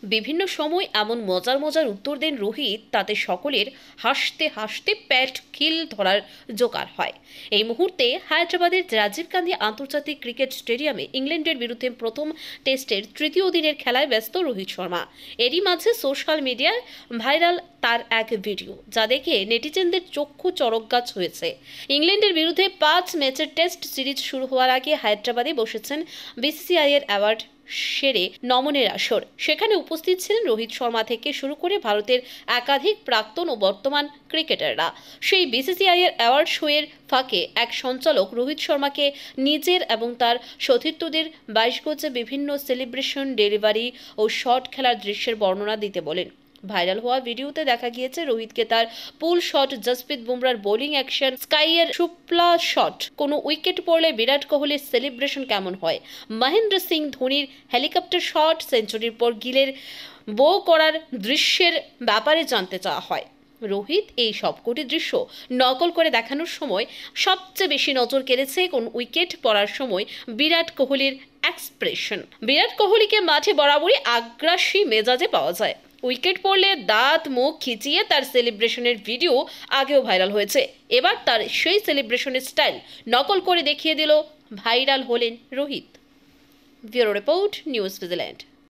বিভিন্ন সময় এমন মজার মজার উত্তর দেন রোহিত, তাতে সকলের হাসতে হাসতে পেট খিল ধরার জোগাড় হয়। এই মুহূর্তে হায়দ্রাবাদের রাজীব গান্ধী আন্তর্জাতিক ক্রিকেট স্টেডিয়ামে ইংল্যান্ডের বিরুদ্ধে প্রথম টেস্টের তৃতীয় দিনের খেলায় ব্যস্ত রোহিত শর্মা। এরই মাঝে সোশ্যাল মিডিয়ায় ভাইরাল তার এক ভিডিও, যা দেখে নেটিজেনদের চক্ষু চড়কগাছ হয়েছে। ইংল্যান্ডের বিরুদ্ধে 5 ম্যাচের টেস্ট সিরিজ শুরু হওয়ার আগে হায়দ্রাবাদে বসেছেন বিসিসিআই এর অ্যাওয়ার্ড সেরে নমনের আসর। সেখানে উপস্থিত ছিলেন রোহিত শর্মা থেকে শুরু করে ভারতের একাধিক প্রাক্তন ও বর্তমান ক্রিকেটাররা। সেই বিসিসিআই এর অ্যাওয়ার্ড শোয়ের ফাঁকে এক সঞ্চালক রোহিত শর্মাকে নিজের এবং তার সতীর্থদের 22 গজে বিভিন্ন সেলিব্রেশন, ডেলিভারি ও শট খেলার দৃশ্যের বর্ণনা দিতে বলেন। ভাইরাল হওয়া ভিডিওতে দেখা গিয়েছে রোহিতকে তার পুল শট, জসপ্রীত বুমরার বোলিং অ্যাকশন, স্কাইয়ের সুপ্লা শট, কোনো উইকেট পড়লে বিরাট কোহলির সেলিব্রেশন কেমন হয়, মহেন্দ্র সিং ধোনির হেলিকপ্টার শট, সেঞ্চুরির পর গিলের বো করার দৃশ্যের ব্যাপারে জানতে চাওয়া হয়। রোহিত এই সবকটি দৃশ্য নকল করে দেখানোর সময় সবচেয়ে বেশি নজর কেড়েছে কোন উইকেট পড়ার সময় বিরাট কোহলির এক্সপ্রেশন। বিরাট কোহলিকে মাঠে বরাবরই আগ্রাসী মেজাজে পাওয়া যায়। উইকেট পড়লে দাঁত মুখ খিচিয়ে তার সেলিব্রেশনের ভিডিও আগেও ভাইরাল হয়েছে। এবার তার সেই সেলিব্রেশনের স্টাইল নকল করে দেখিয়ে দিল, ভাইরাল হলেন Rohit. Bureau report, news vigilante.